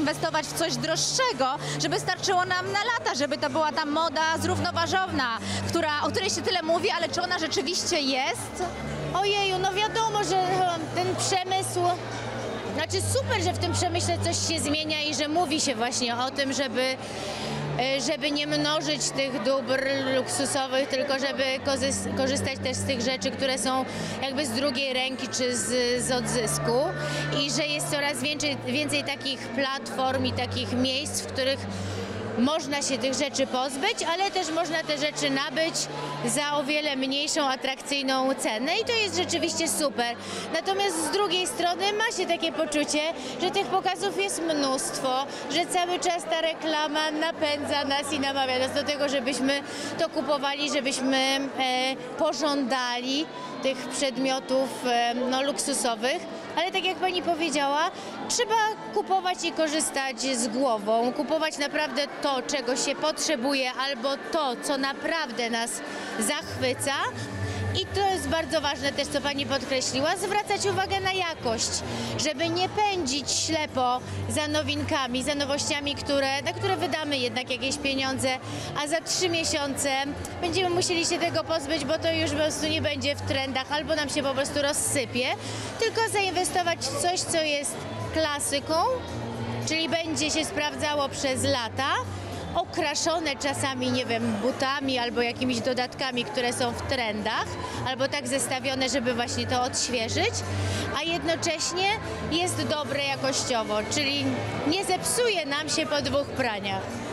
zainwestować w coś droższego, żeby starczyło nam na lata, żeby to była ta moda zrównoważona, o której się tyle mówi, ale czy ona rzeczywiście jest? Ojeju, no wiadomo, że ten przemysł, znaczy super, że w tym przemyśle coś się zmienia i że mówi się właśnie o tym, żeby nie mnożyć tych dóbr luksusowych, tylko żeby korzystać też z tych rzeczy, które są jakby z drugiej ręki czy z odzysku i że jest coraz więcej takich platform i takich miejsc, w których można się tych rzeczy pozbyć, ale też można te rzeczy nabyć za o wiele mniejszą, atrakcyjną cenę i to jest rzeczywiście super. Natomiast z drugiej strony ma się takie poczucie, że tych pokazów jest mnóstwo, że cały czas ta reklama napędza nas i namawia nas do tego, żebyśmy to kupowali, żebyśmy pożądali tych przedmiotów luksusowych, ale tak jak pani powiedziała, trzeba kupować i korzystać z głową, kupować naprawdę to, czego się potrzebuje, albo to, co naprawdę nas zachwyca. I to jest bardzo ważne też, co pani podkreśliła, zwracać uwagę na jakość, żeby nie pędzić ślepo za nowinkami, za nowościami, na które wydamy jednak jakieś pieniądze, a za 3 miesiące będziemy musieli się tego pozbyć, bo to już po prostu nie będzie w trendach, albo nam się po prostu rozsypie, tylko zainwestować w coś, co jest klasyką, czyli będzie się sprawdzało przez lata, okraszone czasami, nie wiem, butami albo jakimiś dodatkami, które są w trendach, albo tak zestawione, żeby właśnie to odświeżyć, a jednocześnie jest dobre jakościowo, czyli nie zepsuje nam się po 2 praniach.